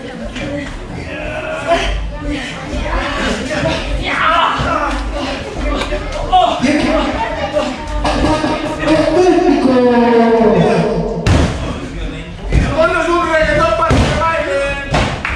Ponnos un reggaetón para que bailen.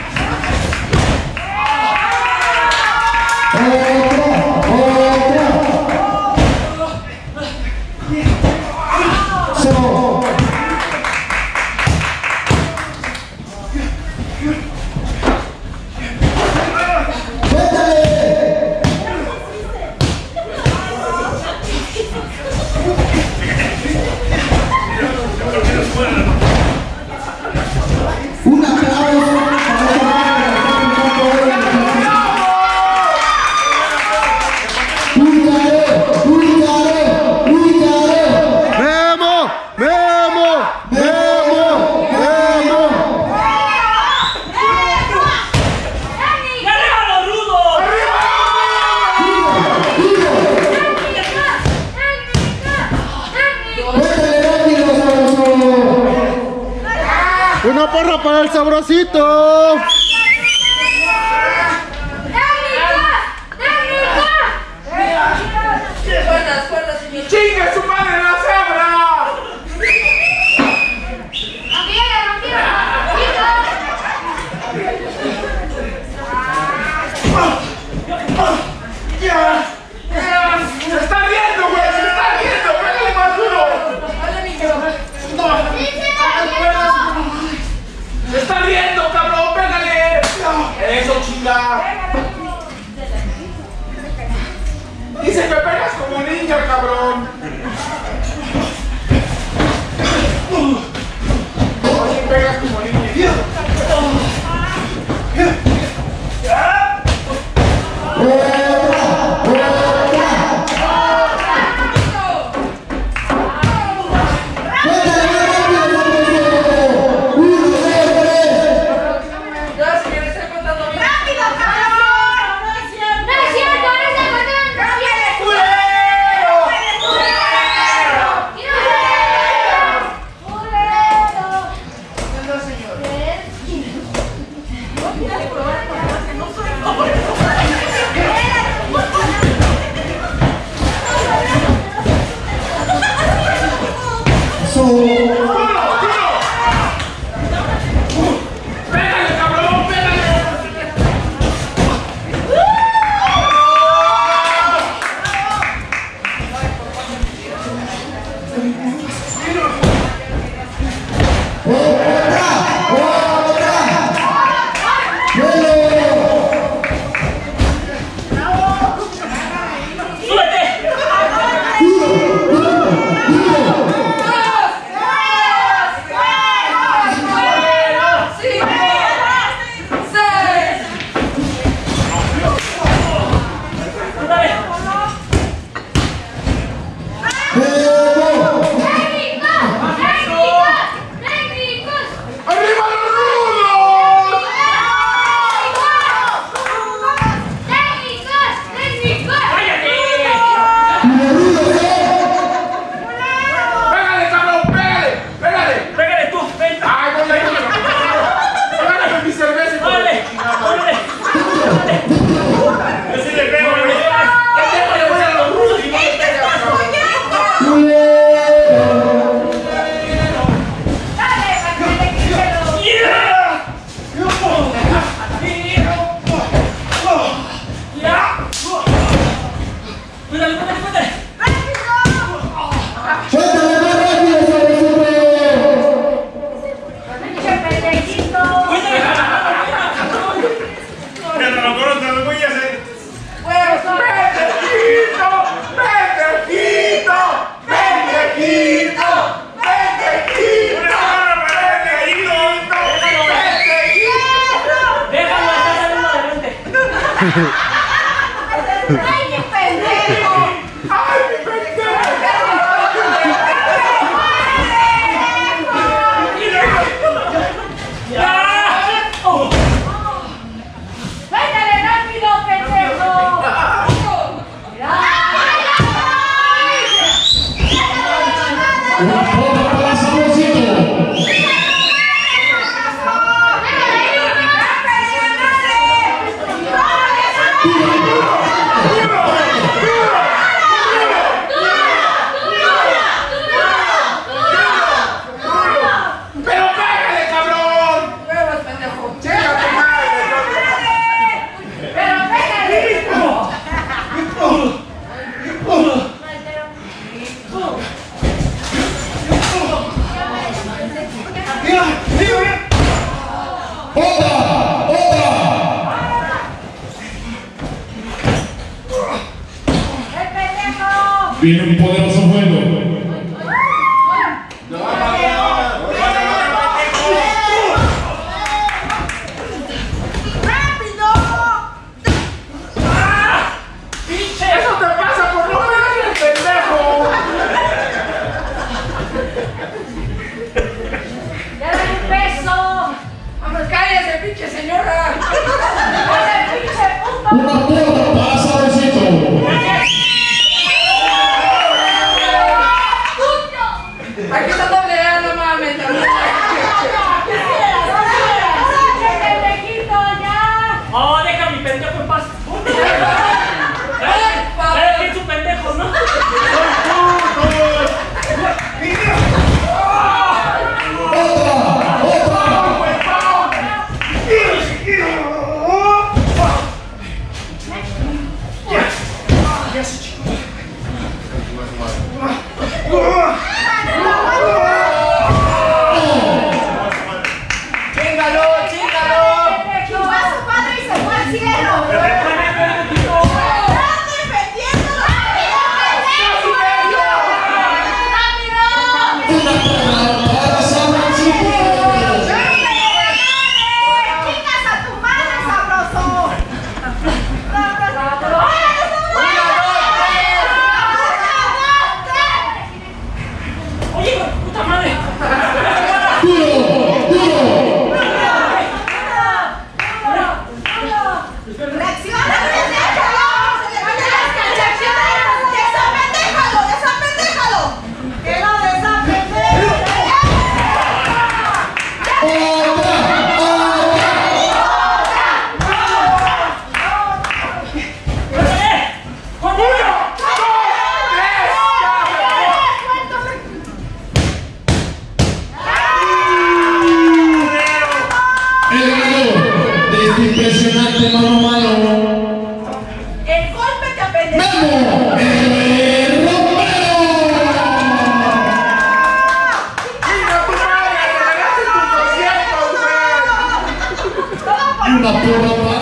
¡Una porra para el sabrosito! Fuerza, señor. ¡Chinga su madre la cebra! ¡Se está riendo, güey! ¡Se está riendo! ¡Pégale más duro! ¡Se está riendo, cabrón! ¡Pégale! ¡Eso, chinga! Dice que pegas como niña, cabrón. Oye, pegas como niña. ¡Ay, mi pendejo! ¡Ay, mi pendejo! ¡Véndale rápido, pendejo! Viene un poderoso juego. Eso te pasa por no ver el pendejo. ¡Ya dale un beso! Vamos, cállese, pinche señora. ¡Dale, pinche puto! Una porra para Sabrosito. Aquí está doble A, no mames. Oh, deja a mi pendejo en paz. ¿Qué su pendejo, no? Chíngalo, chíngalo. Chupó a su padre y se fue al cielo. ¡Estás defendiendo la vida, pendejo! ¡Rápido! Una porra para Sabrosito. ¡Chingas a tu madre, sabroso! Oye, hijo de puta madre. Duro, duro. ¡Reacciona, pendejo! ¡Desapendéjalo, desapendéjalo! ¡Que lo desapendéjalo! El ganador de este impresionante mano a mano. ¡El golpe te apendejó! ¡Memo! ¡El Romero! Chinga tu madre, te regalaste tus 200, güey. ¡Todo por Y una porra para